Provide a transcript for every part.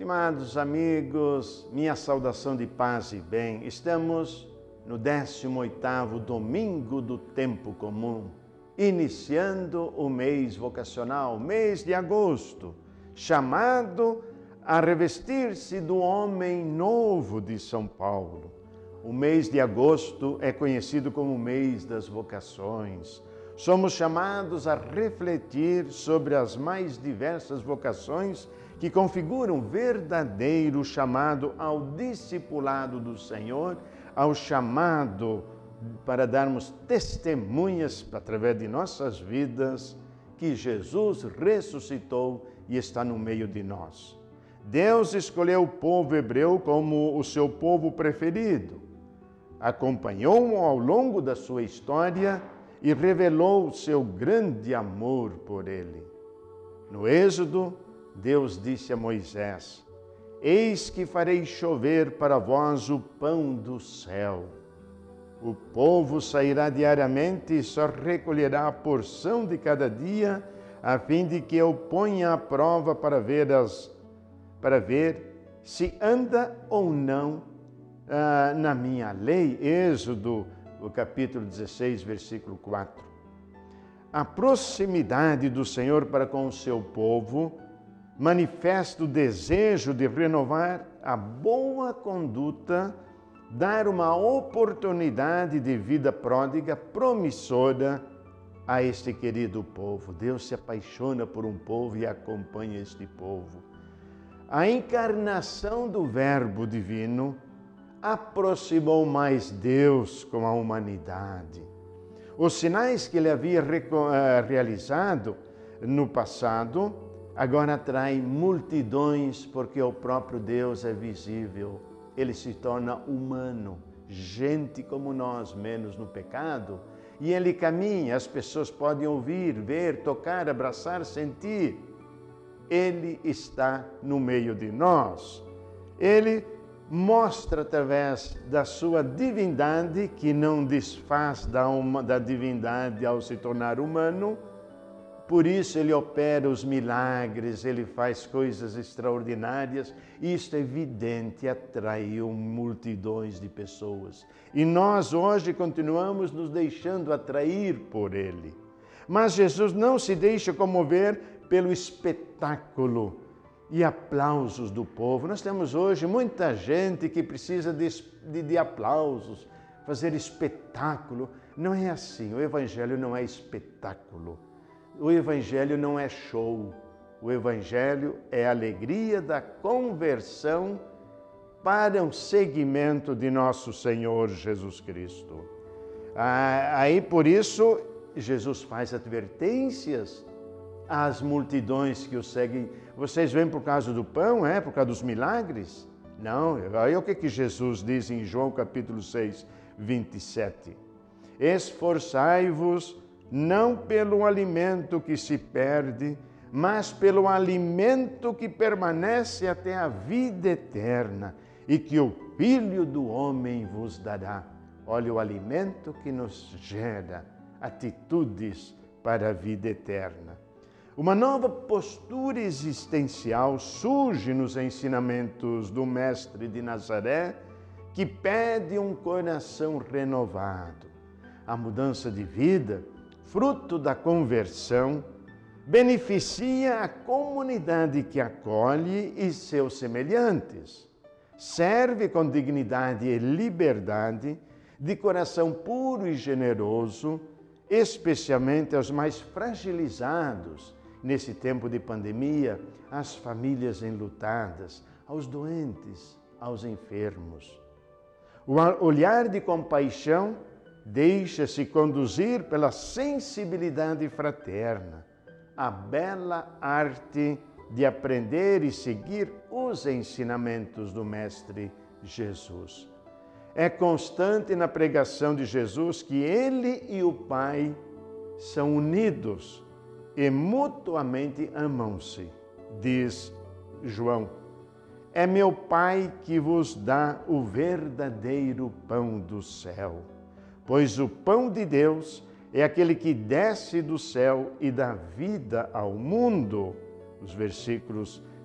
Estimados amigos, minha saudação de paz e bem. Estamos no 18º domingo do tempo comum, iniciando o mês vocacional, mês de agosto, chamado a revestir-se do homem novo de São Paulo. O mês de agosto é conhecido como o mês das vocações. Somos chamados a refletir sobre as mais diversas vocações que configuram verdadeiro chamado ao discipulado do Senhor, ao chamado para darmos testemunhas através de nossas vidas que Jesus ressuscitou e está no meio de nós. Deus escolheu o povo hebreu como o seu povo preferido, acompanhou-o ao longo da sua história e revelou o seu grande amor por ele. No Êxodo, Deus disse a Moisés: eis que farei chover para vós o pão do céu. O povo sairá diariamente e só recolherá a porção de cada dia, a fim de que eu ponha à prova para ver se anda ou não na minha lei. Êxodo, o capítulo 16, versículo 4. A proximidade do Senhor para com o seu povo manifesta o desejo de renovar a boa conduta, dar uma oportunidade de vida pródiga, promissora a este querido povo. Deus se apaixona por um povo e acompanha este povo. A encarnação do Verbo divino aproximou mais Deus com a humanidade. Os sinais que ele havia realizado no passado agora atraem multidões, porque o próprio Deus é visível. Ele se torna humano, gente como nós, menos no pecado, e ele caminha, as pessoas podem ouvir, ver, tocar, abraçar, sentir. Ele está no meio de nós. Ele mostra através da sua divindade, que não desfaz da divindade ao se tornar humano. Por isso ele opera os milagres, ele faz coisas extraordinárias. Isto é evidente, atraiu multidões de pessoas. E nós hoje continuamos nos deixando atrair por ele. Mas Jesus não se deixa comover pelo espetáculo e aplausos do povo. Nós temos hoje muita gente que precisa de aplausos, fazer espetáculo. Não é assim, o Evangelho não é espetáculo. O Evangelho não é show. O Evangelho é a alegria da conversão para um seguimento de nosso Senhor Jesus Cristo. Aí, por isso, Jesus faz advertências às multidões que o seguem. Vocês vêm por causa do pão, por causa dos milagres? Não, aí o que Jesus diz em João capítulo 6, 27. Esforçai-vos não pelo alimento que se perde, mas pelo alimento que permanece até a vida eterna, e que o Filho do Homem vos dará. Olha, o alimento que nos gera atitudes para a vida eterna. Uma nova postura existencial surge nos ensinamentos do Mestre de Nazaré, que pede um coração renovado. A mudança de vida, fruto da conversão, beneficia a comunidade que acolhe e seus semelhantes. Serve com dignidade e liberdade, de coração puro e generoso, especialmente aos mais fragilizados nesse tempo de pandemia, às famílias enlutadas, aos doentes, aos enfermos. O olhar de compaixão deixa-se conduzir pela sensibilidade fraterna, a bela arte de aprender e seguir os ensinamentos do Mestre Jesus. É constante na pregação de Jesus que ele e o Pai são unidos e mutuamente amam-se. Diz João: é meu Pai que vos dá o verdadeiro pão do céu, pois o pão de Deus é aquele que desce do céu e dá vida ao mundo. Os versículos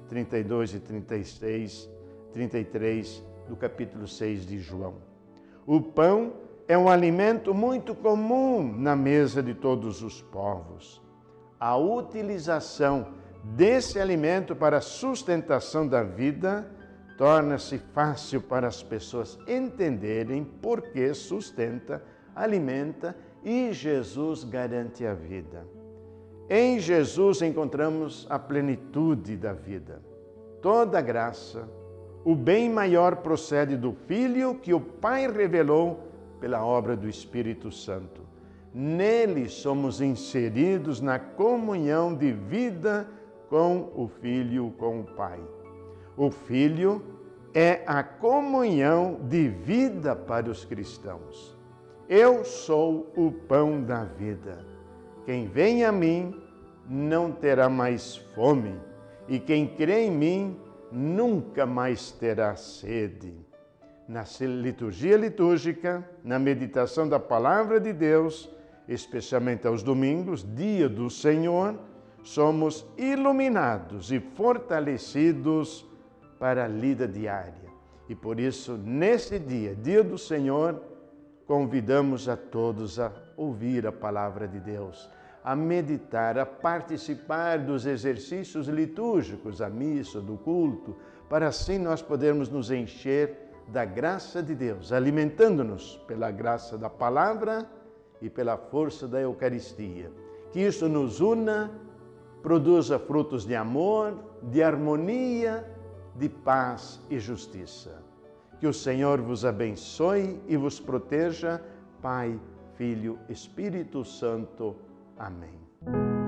32 e 36, 33 do capítulo 6 de João. O pão é um alimento muito comum na mesa de todos os povos. A utilização desse alimento para a sustentação da vida torna-se fácil para as pessoas entenderem por que sustenta, alimenta e Jesus garante a vida. Em Jesus encontramos a plenitude da vida. Toda graça, o bem maior procede do Filho que o Pai revelou pela obra do Espírito Santo. Nele somos inseridos na comunhão de vida com o Filho, com o Pai. O Filho é a comunhão de vida para os cristãos. Eu sou o pão da vida. Quem vem a mim não terá mais fome, e quem crê em mim nunca mais terá sede. Na liturgia litúrgica, na meditação da Palavra de Deus, especialmente aos domingos, dia do Senhor, somos iluminados e fortalecidos para a lida diária. E por isso, nesse dia, dia do Senhor, convidamos a todos a ouvir a Palavra de Deus, a meditar, a participar dos exercícios litúrgicos, a missa, do culto, para assim nós podermos nos encher da graça de Deus, alimentando-nos pela graça da palavra e pela força da Eucaristia. Que isso nos una, produza frutos de amor, de harmonia, de paz e justiça. Que o Senhor vos abençoe e vos proteja, Pai, Filho, Espírito Santo. Amém.